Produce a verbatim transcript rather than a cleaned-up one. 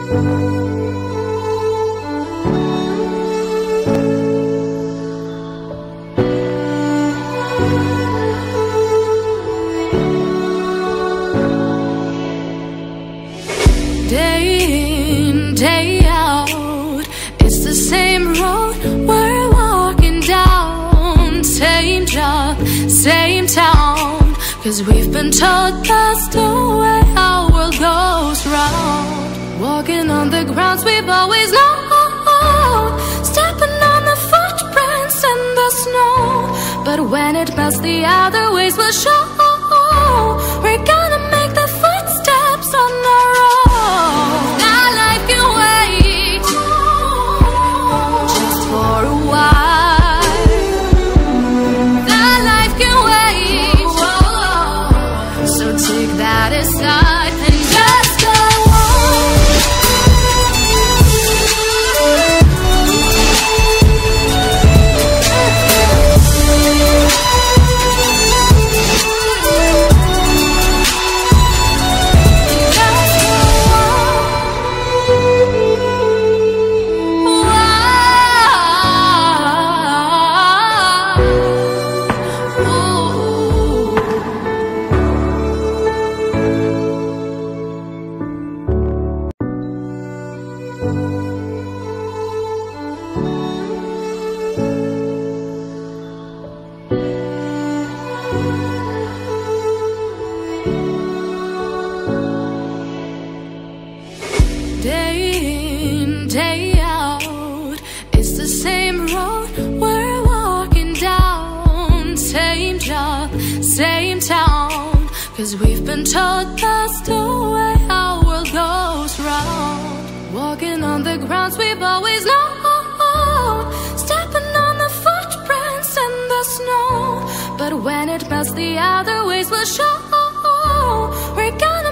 Day in, day out, it's the same road we're walking down. Same job, same town, 'cause we've been told that's the way our world goes round. Walking on the grounds we've always known, stepping on the footprints in the snow. But when it melts, the other ways will show. We're gonna make the footsteps on our own. That life can wait just for a while. That life can wait, so take that aside and just go on. Day in, day out, it's the same road we're walking down. Same job, same town, 'cause we've been told that's the way our world goes round. Walking on the grounds we've always known, stepping on the footprints in the snow. But when it melts, the other ways will show. We're gonna